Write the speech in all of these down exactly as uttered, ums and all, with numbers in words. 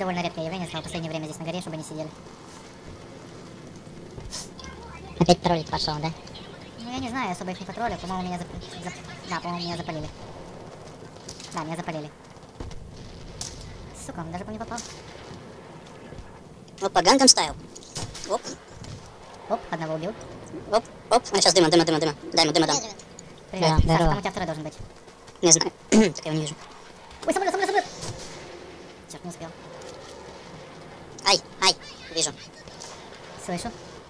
довольно редкое явление стало в последнее время здесь на горе, чтобы они сидели. Опять троллить пошел, да? Ну, я не знаю, я особо их не потроллю. По-моему, меня зап... зап... Да, по-моему, меня запалили. Да, меня запалили. Сука, он даже по мне попал. Опа, гангам стайл. Оп, Оп, одного убил. оп, оп. А сейчас дыма, дыма, дыма, дыма. Дай ему дыма, дам. Привет, Да, Саша, здорово. там у тебя второй должен быть. Не знаю. Так я его не вижу. Ой, самолет, самолет, самолет! Черт, не успел. Ай, ай, вижу. Слышу.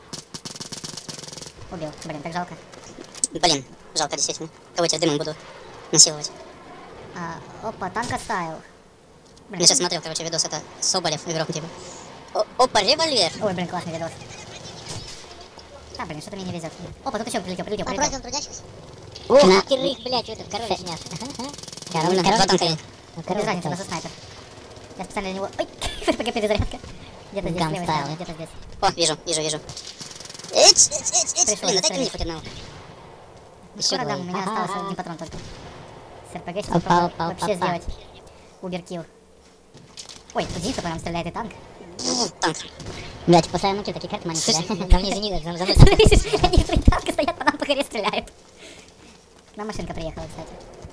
Убил. Блин, так жалко. Блин, жалко действительно. Кого я дымом буду насиловать. А, опа, танк оставил. Блин, Я сейчас смотрел, короче, видос, это Соболев, игрок типа. О, опа, револьвер. Ой, блин, классный видос. Да, блин, что-то мне не везет. Опа, тут еще прилетел, прилетел, прилетел. Попросим трудящихся. О, Кирых, блядь, этот король снят. Король, два танка есть. Без разницы, у нас снайпер. Я специально для него... Ой, пока перезарядка. Где-то здесь, Ган левый стайл. снайпер, где-то здесь. О, вижу, вижу, вижу. Эч, эч, эч, эч. Пришел, Блин, дайте застрелить. мне хоть одного. Ну, скоро дам, у меня Ага. остался один патрон только. С РПГ сейчас Опа, попробую опа, вообще опа. сделать уберкилл. Ой, тут Зенитка по нам стреляет и танк. Фу, танк. Блять, после я мучил такие карты маленькие, Слышь, да? ко мне зенит, за мной. Слышишь, они три танка стоят, по нам по горе стреляют. Нам машинка приехала, кстати.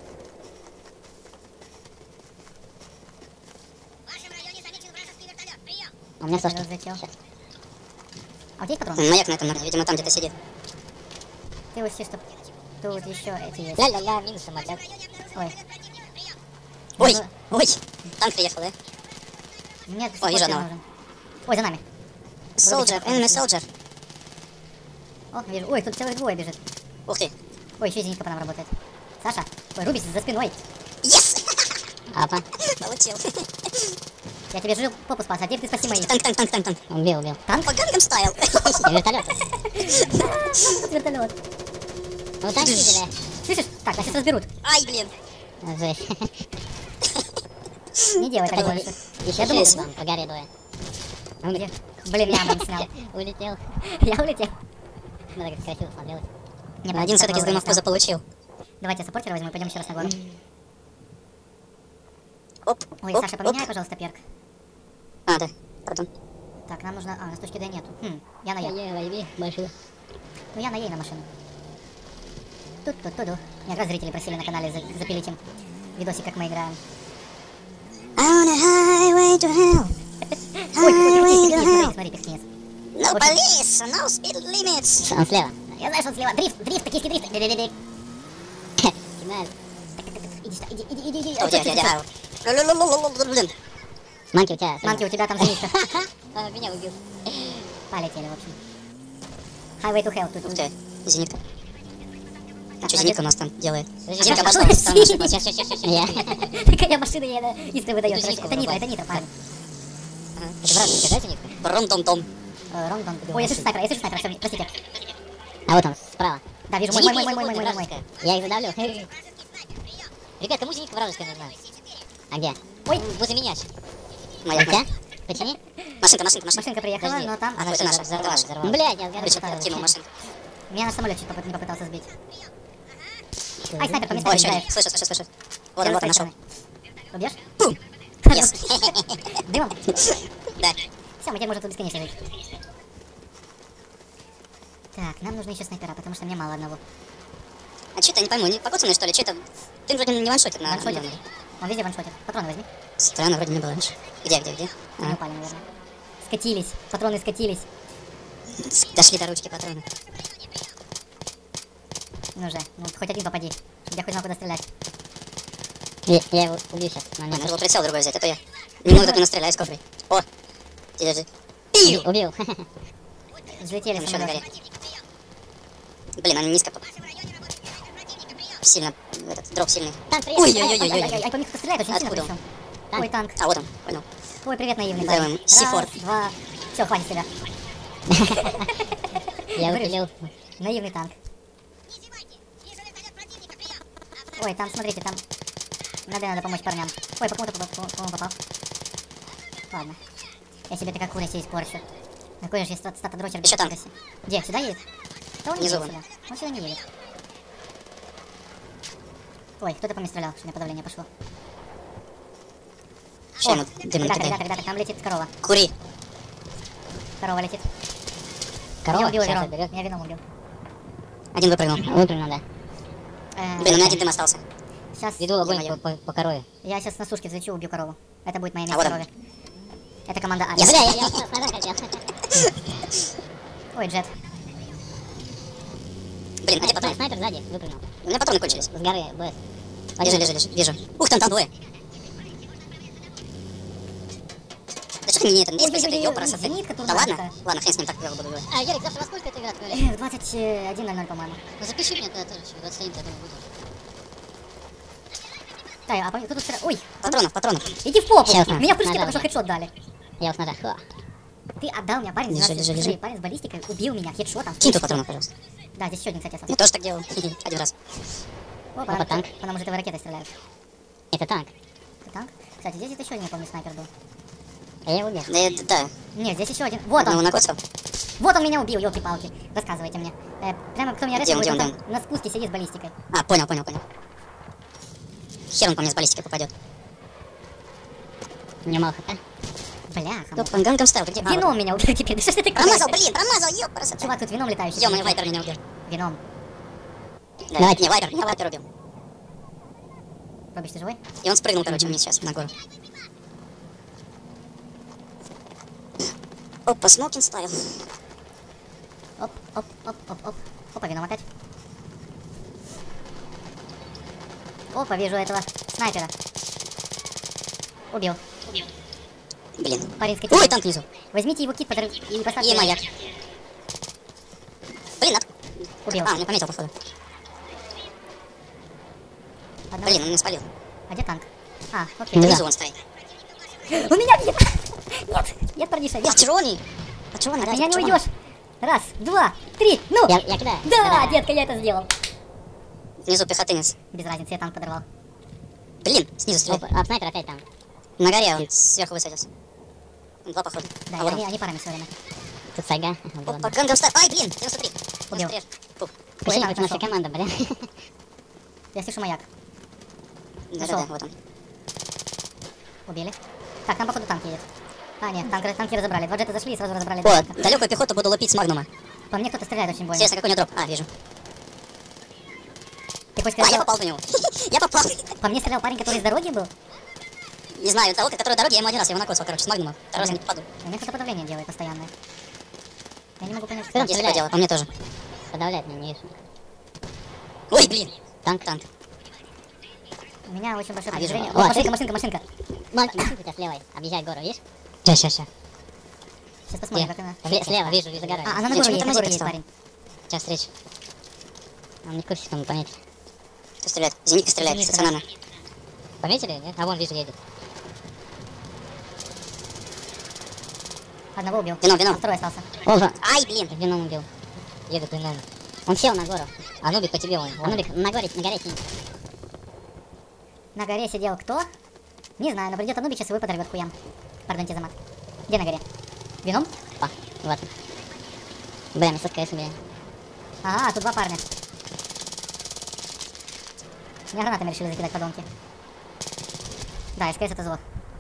У меня сошки. Самолет взлетел. А у тебя есть патрон? Маяк на этом, наверное, видимо, там где-то сидит. Ты учти, что тут еще эти есть. Ля-ля-ля, минус самолет. Ой. Ой, Ну, ой, танк приехал, да? Мне О, вижу спортсмен одного. нужен. Ой, за нами. Soldier, enemy soldier. О, вижу. Ой, тут целых двое бежит. Ух ты. Ой, еще и зенитка по нам работает. Саша, ой, Рубис за спиной. Yes! Апа. Получил. Я тебе жил попу спас, а теперь ты спаси моих. Танк, танк, танк, танк, танк. Убил, убил. Танк? По гангам стайл. И вертолет. Тут вертолет. Ну так видели. Слышишь? Так, нас сейчас разберут. Ай, блин. Жесть. Не делай так больше. Еще Я думал, шесть вам по горе двое. ну где? Блин, я мам снял. Улетел. Я улетел. Ну так красиво смотрелось. Не, Один все-таки с дымов поза получил. Давайте саппортера возьмем и пойдем еще раз на гору. Оп, Ой, оп, Саша, оп. поменяй, пожалуйста, перк. А, да, пардон. Так, нам нужно... А, у нас точки Д нету. Хм, я на Е. Ей, возьми машину. Ну я на Е на машину. Тут-тут-туду. Меня как раз зрители просили на канале за- запилить им видосик, как мы играем. On a highway to hell. Ой, Highway пихни, to смотри, hell. смотри, пихнец. No Очень- police, no speed limits. Он слева. Я знаю, что он слева. Дрифт, дрифт, токийский дрифт. Ди-ди-ди-ди. Сигнал. Иди сюда, иди, иди, иди, иди. Что у тебя, Ой, дядя Ау? Лу-лу-лу-лу-лу-лу, блин. Манки у тебя. Манки, у тебя там зенитка. Он меня убил. Полетели, в общем. Highway to hell. Тут, Ух ты, зенитка. А что А зенитка у нас там делает? Подожди, Зенитка Саша, обошла, подожди. странно ошиблась. Сейчас, сейчас, сейчас, Я. сейчас. Такая машина ей искры выдает. Эту Короче, зенитку это нитро, вырубай. это нитро, правильно. Это братский, да, зенитка? Бром-том-том. Э, Рон, Дон. Ой, я слышу снайпера, я слышу снайпера, все, простите. А вот он, справа. Да, вижу, мой, мой, мой, мой, мой, мой, мой, мой. Вражеская. Я их задавлю. Ребят, кому зенитка вражеская нужна? А где? Ой, Возле меня. Моя. У тебя? Почини? Машинка, машинка, машинка. машинка приехала, Подожди. но там... А, это наша, это Взорвалась, наша. взорвалась. Блядь, я Причем сгорел. кинул машинку. Меня наш самолет чуть попыт- не попытался сбить. Ай, снайпер, по мне Ой, стреляет. еще, слышу, слышу, слышу. Вот он, вот он, нашел. Убьешь? Пум. Yes. Дымом? Да. Все, мы теперь можем тут бесконечно жить. Так, нам нужны еще снайпера, потому что мне мало одного. А что-то я не пойму, не покоцанный что ли? Что-то... Ты вроде не ваншотит на... Ваншотит. на- Он везде ваншотит. Патроны возьми. Странно, вроде не было раньше. Где, где, где? Они А, упали, наверное. Скатились. Патроны скатились. с- дошли до ручки патроны. Ну же, ну хоть один попади. Чтобы я хоть знал, куда стрелять. Я, я его убью сейчас. А, надо было прицел другой взять, а то я не могу так не настреляю с кофрой. О, держи. Пиу! Убил. Взлетели Там еще на горе. самолеты. Блин, они низко поп- сильно, этот, дроп сильный. Танк приехал. Ой-ой-ой-ой-ой. Ай, ай, по мне кто-то стреляет очень сильно Откуда он? причем. Танк. Ой, танк. А, вот он, понял. Ой, привет, наивный Дай парень. ему си фор. Раз, два. Все, хватит тебя. Я Говоришь? убил. Наивный танк. Ой, там, смотрите, там... Надо, надо помочь парням. Ой, по кому-то попал, по- по-моему, попал. Ладно. Я себе такая курица испорчу. Какой же есть стат- статодрочер без Ещё танк. курицы. Где, сюда едет? Да он не Внизу едет вон. сюда. Он сюда не едет. Ой, кто-то по мне стрелял, что у меня подавление пошло. Ща ему дым ребята, накидаю. ребята, ребята, к нам летит корова. Кури. Корова летит. Корова Меня убил сейчас вином. отберет. Меня вином убил. Один выпрыгнул. Выпрыгнул, да. Э, Блин, у меня один дым остался. Сейчас Веду огонь Ё-моё. по, по, по корове. я сейчас на сушке взлечу, убью корову. Это будет моя А месть вот корове. Это команда А. Я, бля, я, я с ножа хотел. Ой, Джет. Блин, а где патроны? Снайпер сзади выпрыгнул. У меня патроны кончились. С горы, БС. Лежи, лежи, лежи. Вижу. Ух, там, там двое. Да что ты не это, не спасибо, ты ёпараса ты. Зенитка тут Да ладно? набита. Ладно, хрен с ним, так я буду играть. А, Ярик, завтра во сколько эта игра отправляешь? Э, двадцать один ноль ноль, по-моему. Ну запиши мне тогда тоже, двадцать один, я думаю, будет. Так, а по- кто тут стреляет? Ой, Патронов, патронов. иди в попу! Сейчас, на- Меня в прыжке нажал, только что да. хедшот дали. Я с ножа. Ха. Ты отдал меня, парень, с Лежи, двенадцати, лежи, лежи. парень с баллистикой убил меня хедшотом. Кинь тут патронов, пожалуйста. Да, здесь еще один, кстати, Я остался. тоже так делал. Один раз. О, Опа, танк. Потому что ракеты стреляют. Это танк. Это танк? Кстати, здесь еще один, я помню, снайпер был. А я его убил. Да, я- да. Нет, здесь еще один. Вот Одного он! накоцал. Вот он меня убил, елки-палки. Рассказывайте мне. Э, прямо кто меня Где он, ресает, где он он, там на спуске сидит с баллистикой. А, понял, понял, понял. Хер он по мне с баллистикой попадет. У меня мало хп. Бляха. Кто по гангам ставил? Ты где? А, Вином меня убил теперь. Да что ж ты такое? Промазал, блин, промазал, ёпараса. Чувак, тут вином летающий. Ё-моё, вайпер меня убил. Вином. Да, Давайте. не, вайпер, меня вайпер убил. Робиш, ты живой? И он спрыгнул, короче, вниз сейчас, на гору. Опа, смокин ставил. Оп, оп, оп, оп, оп. Опа, вином опять. Опа, вижу этого снайпера. Убил. Блин. Парень с Ой, китом. танк внизу. Возьмите его кит подрыв и поставьте И на- маяк. Блин, от... Убил. А, не пометил, походу. Одного- Блин, он меня спалил. А где танк? А, окей. Да. Внизу он стоит. У меня нет! Нет, нет, парниша, А нет. чего он? А чего он? От меня не уйдешь. Раз, два, три, ну! Я, я кидаю. Да, детка, я это сделал. Внизу пехотынец. Без разницы, я танк подорвал. Блин, снизу стреляет. Опа, а снайпер опять там. На горе он сверху высадился. Два похода. Да, А вот они, он. они парами все время. Тут сайга. Опа, гангам ставил. Ай, блин, девяносто три. Убил. девяносто три. Фу. Почему танк это наша нашел. команда, бля? Я слышу маяк. Да-да-да, Нашел. вот он. Убили. Так, там походу танк едет. А, нет, танк, танки разобрали. Два джета зашли и сразу разобрали. О, два танка. далекую пехоту буду лупить с магнума. По мне кто-то стреляет очень больно. Интересно, какой у него дроп? А, вижу. Ты хочешь А, сказать, я что попал по нему. Я попал. по мне стрелял парень, который с дороги был? Не знаю, того, который дороги, я ему один раз его накосил, короче, с магнума. Второй раз не Блин. попаду. У меня кто-то подавление делает постоянное. Я не могу понять, что Кто там это. Есть стреляет? такое дело, по мне тоже. Подавляет меня, не вижу. Ой, блин. Танк. Танк. У меня очень большое А, вижу. продвижение. О, О, машинка, машинка, машинка. Мак, машинка у тебя слева. Объезжает гору, видишь? Ща, ща, ща. Сейчас посмотрим, Где? как она. Сле- Слева, вижу, вижу гору. А, она на Нет, гору что-то едет, на тормозит гору едет стал. парень. Сейчас встреча. Он не в курсе, что он пометил. Кто стреляет? Зенитка стреляет, Зенитка, стационарно. Пометили, нет? А вон, вижу, едет. Одного убил. Вином, вином. А второй остался. Ого, Ай, блин. вином убил. Едет вином. Он сел на гору. А Нубик по тебе вон. А вон. ну на горе, на горе сидит. На горе сидел кто? Не знаю, но придет Анубич, сейчас его подорвет хуям. Пардоньте за мат. Где на горе? Вином? Опа, вот. Бля, мы с СКС убили. А, тут два парня. Меня гранатами решили закидать, подонки. Да, СКС это зло.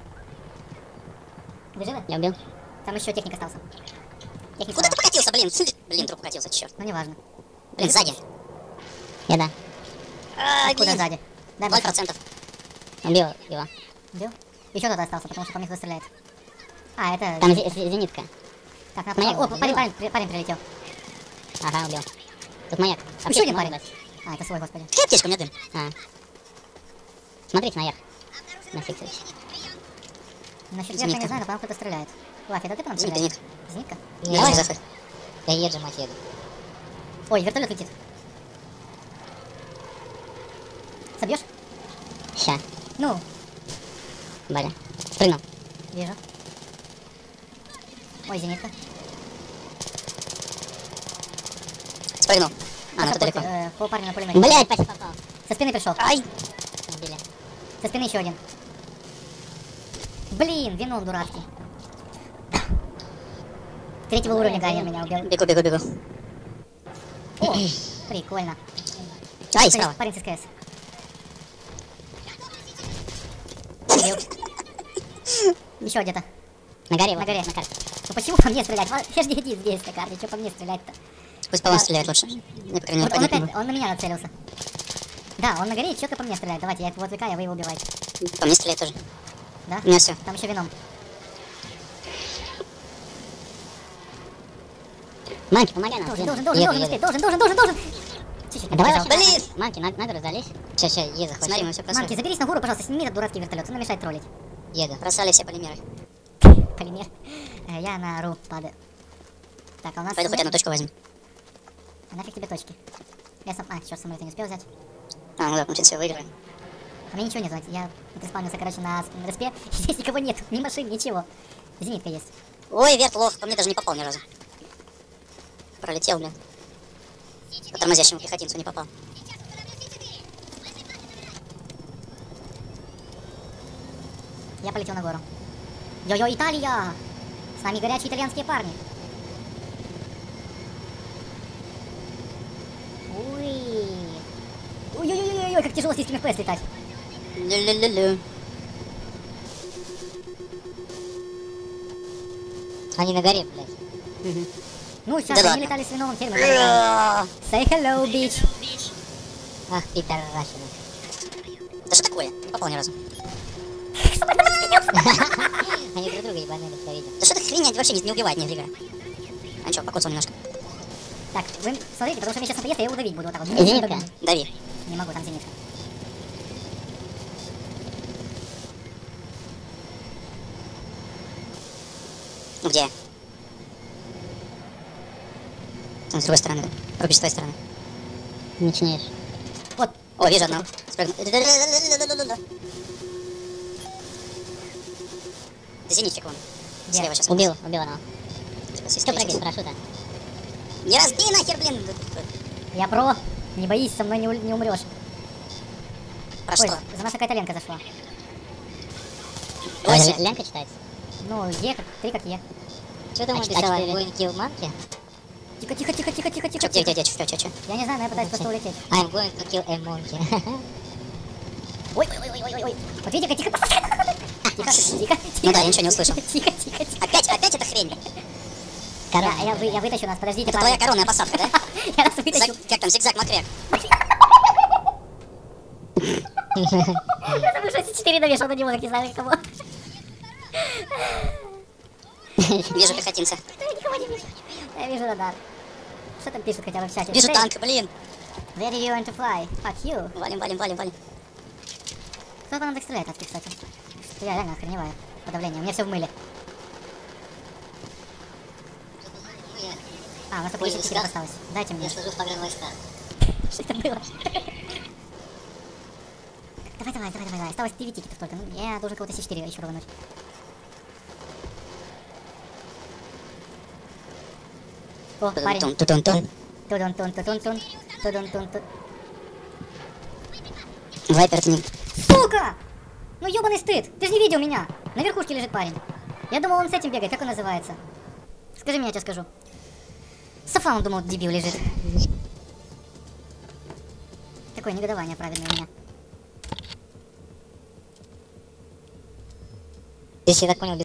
Вы живы? Я убил. Там еще техник остался. Техник Куда слева. ты покатился, блин? Блин, труп покатился, черт. Ну, неважно. Блин, сзади. Я да. Ай, Откуда блин. сзади? Дай Ноль мне процентов. Убил его. Убил? Еще кто-то остался, потому что по мне кто стреляет. А, это... Там зе- зе- зенитка. Так, на... маяк О, убил. парень, парень, при- парень прилетел. Ага, убил. Тут маяк. Еще один Аптечку парень. можно дать? А, это свой, господи. Какая аптечка, у меня дым. А. Смотрите наверх. На всякий случай. Насчет Зенитка. верха не знаю, но по-моему кто-то стреляет. Лафи, это ты по нам Зенитка, стреляешь? зенитка. Зенитка? Не, Давай, я- захуй. Я езжу, мать, еду. Ой, вертолет летит. Собьешь? Ща. Ну, Баря. Спрыгнул. вижу. Ой, зенитка. Спрыгнул. А, ну это Пошел, далеко. э, по парню на пулемете. Блять, почти попал. Со спины пришел. Ай! Убили. Со спины еще один. Блин, вином дурацкий. Третьего уровня Ганин меня убил. Бегу, бегу, бегу. О, прикольно. Ай, справа. Парень с СКС. Убил. Еще где-то. На горе, На вот, горе. на карте. Ну почему по мне стрелять? Я же не здесь на карте, что по мне стрелять-то? Пусть по вам стреляет лучше. Я, по крайней мере, Вот он поднять не опять, он на меня нацелился. Да, он на горе и четко по мне стреляет. Давайте, я его отвлекаю, а вы его убиваете. могу. По мне стреляет тоже. Да? У меня все. Там еще вином. Манки, помогай нам. Должен, блин. должен, должен, Еду, должен еду. успеть, должен, должен, должен, должен. Чуть-чуть. Давай побежал. вообще. Блин! Манки, на, на гору залезь. Сейчас, сейчас, еду, Смотри, захвачу. мы все Мамки, просрали. заберись на гору, пожалуйста, сними этот дурацкий вертолет, он нам мешает троллить. Еду. Просрали все полимеры. Полимер. Э, Я на ру падаю. Так, а у нас... Пойду хоть одну точку возьмем. А нафиг тебе точки? Я сам... А, черт, самолет я не успел взять. А, ну да, мы все выиграем. А мне ничего нет, я приспавнился, короче, на с- на респе. Здесь никого нет, ни машин, ничего. Зенитка есть. Ой, верт лох, по мне даже не попал ни разу. Пролетел, блин. По тормозящему пехотинцу не попал. Я полетел на гору. Йо-йо, Италия! С нами горячие итальянские парни. Ой. Ой-ой-ой-ой, как тяжело с низким эф пи эс летать. Лю-лю-лю-лю. Они на горе, блядь. Мгм. Ну, сейчас Да они ладно. летали с виновым, теперь мы полетаем. Say hello, bitch. Ах, пидорасина. Да что такое? Не попал ни разу. Они друг друга ебанули, я видел. Да что ты хрень вообще не, не убивает ни фига. А ничего, покоцал немножко. Так, вы смотрите, потому что мне сейчас надоест, я его давить буду вот так вот. Зенитка. Дави. Не могу, там зенитка. Ну где? Там с другой стороны, да? Рубишь с твоей стороны. Начинаешь. Вот, О, вижу одного. Спрыгнул. Да зенитчик вон. Где? Слева сейчас. Убил, убил одного. Кто Кто прыгает с парашюта? Не разбей нахер, блин! я про. Не боись, со мной не, у- не умрешь. Про Ой, что? за нас какая-то ленка зашла. А, Бойся. Ле- Ленка читается. Ну, Е, как, три как Е. Что там А написала? четыре? Going kill monkey? Тихо, тихо, тихо, тихо, тихо, тихо. Чё, где, тихо. где, где, чё, чё, чё? Я не знаю, но я пытаюсь просто улететь. I'm going to kill a monkey. Ой, ой, ой, ой, ой, ой. Вот видите, тихо. Тихо, тихо, тихо. Ну да, я ничего не услышал. Тихо, тихо, тихо. Опять, опять эта хрень? Я, я, вы- я вытащу нас, подождите, Это твоя парни. коронная посадка, да? Я нас вытащу. Заг- Как там, зигзаг макрек? Я забыл, что четыре навешал на него, как не знаю кого. Вижу пехотинца. Я никого не вижу. Я вижу радар. Что там пишут хотя бы в чате? Вижу Today, танк, блин. Where do you want to fly? Fuck you. Валим, валим, валим, валим. Кто по нам так стреляет, нафиг, кстати? Что я реально охреневаю. Подавление. У меня все в мыле. А, у нас только Вижу десять скаф. осталось. Дайте мне. служу в погранвойсках. Что это было? Давай, давай, давай, давай, давай. Осталось девять тикетов только. Ну, я должен кого-то С четыре еще рвануть. О, парень. Тун-тун-тун. Тудун-тун-тун-тун. Тудун-тун-тун. Вайпер к ним. Сука! Ну ёбаный стыд! Ты же не видел меня! На верхушке лежит парень. Я думал, он с этим бегает. Как он называется? Скажи мне, я тебе скажу. Софа, он думал, дебил лежит. Такое негодование правильное у меня. Если я так понял,